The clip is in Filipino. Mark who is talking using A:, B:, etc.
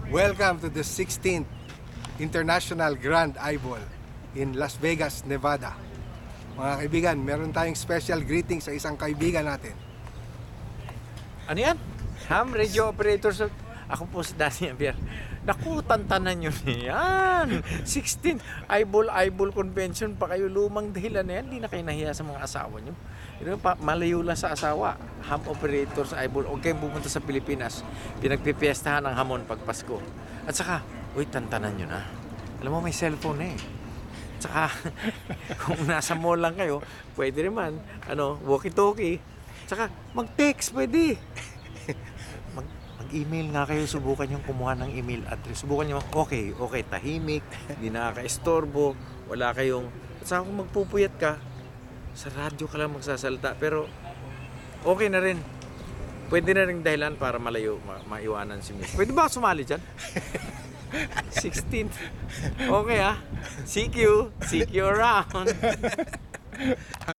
A: Welcome to the 16th International Grand Eyeball in Las Vegas, Nevada. Mga kaibigan, meron tayong special greeting sa isang kaibigan natin.
B: Ano yan? Ham Radio Operators. Ako po si Danny Javier. Naku, tantanan nyo yan. 16th Eyeball Convention pa kayo. Lumang dahilan na yan. Hindi na kayo nahiya sa mga asawa nyo. Malayo lang sa asawa. Ham Operators Eyeball. Huwag kayong pupunta sa Pilipinas. Pinagpipiestahan ng hamon pag Pasko. At saka, uy, tantanan nyo na. Alam mo, may cellphone eh. Tsaka, kung nasa mall lang kayo, pwede naman, walkie-talkie. Tsaka, mag-text, pwede. Mag-email nga kayo, subukan yung kumuha ng email address. Subukan nyo, okay, tahimik, hindi nakaka-istorbo, wala kayong... At saka kung magpupuyat ka, sa radyo ka lang magsasalita, pero okay na rin. Pwede na rin dahilan para malayo, maiwanan si Miss. Pwede ba sumali dyan? 16th. Okay ah. CQ around.